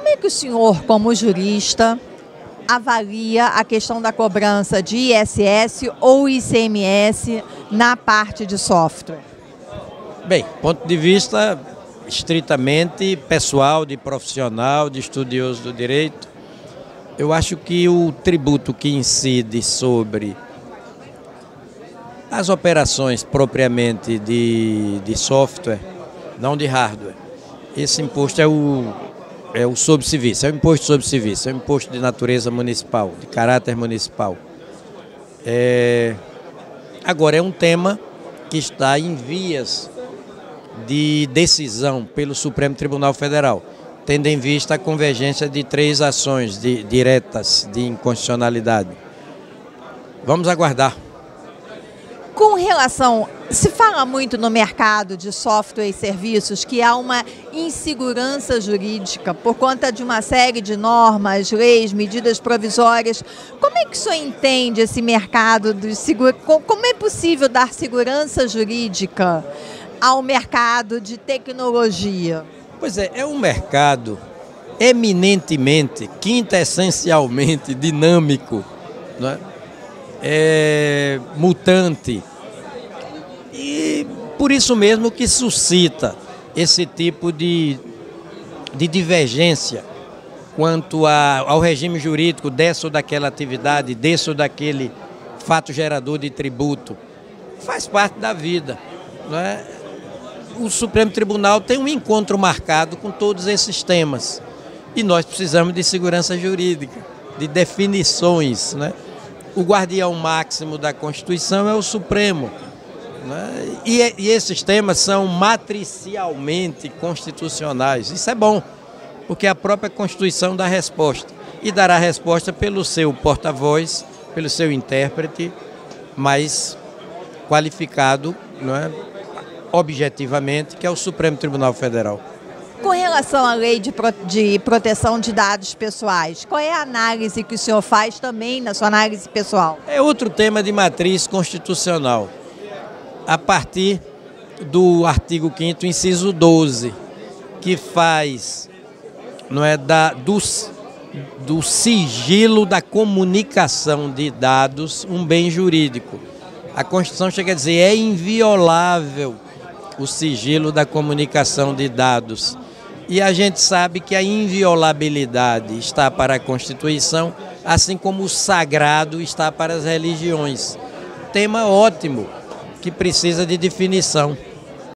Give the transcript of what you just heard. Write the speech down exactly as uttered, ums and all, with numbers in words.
Como é que o senhor, como jurista, avalia a questão da cobrança de I S S ou I C M S na parte de software? Bem, ponto de vista estritamente pessoal, de profissional, de estudioso do direito, eu acho que o tributo que incide sobre as operações propriamente de, de software, não de hardware, esse imposto é o, é o sobre serviço, é o imposto sobre serviço, é o imposto de natureza municipal, de caráter municipal. É, agora, é um tema que está em vias de decisão pelo Supremo Tribunal Federal, tendo em vista a convergência de três ações de, diretas de inconstitucionalidade. Vamos aguardar. Com relação, se fala muito no mercado de software e serviços que há uma insegurança jurídica por conta de uma série de normas, leis, medidas provisórias. Como é que o senhor entende esse mercado de segurança? Como é possível dar segurança jurídica ao mercado de tecnologia? Pois é, é um mercado eminentemente, quintessencialmente dinâmico, não é? É mutante, e por isso mesmo que suscita esse tipo de, de divergência quanto a, ao regime jurídico dessa ou daquela atividade, desse ou daquele fato gerador de tributo. Faz parte da vida, não é? O Supremo Tribunal tem um encontro marcado com todos esses temas e nós precisamos de segurança jurídica, de definições, né? O guardião máximo da Constituição é o Supremo, né? E, e esses temas são matricialmente constitucionais. Isso é bom, porque a própria Constituição dá resposta. E dará resposta pelo seu porta-voz, pelo seu intérprete mais qualificado, não é? Objetivamente, que é o Supremo Tribunal Federal. Com relação à lei de, pro, de proteção de dados pessoais, qual é a análise que o senhor faz também na sua análise pessoal? É outro tema de matriz constitucional, a partir do artigo quinto, inciso doze, que faz, não é, da, do, do sigilo da comunicação de dados um bem jurídico. A Constituição chega a dizer é inviolável o sigilo da comunicação de dados. E a gente sabe que a inviolabilidade está para a Constituição, assim como o sagrado está para as religiões. Tema ótimo, que precisa de definição.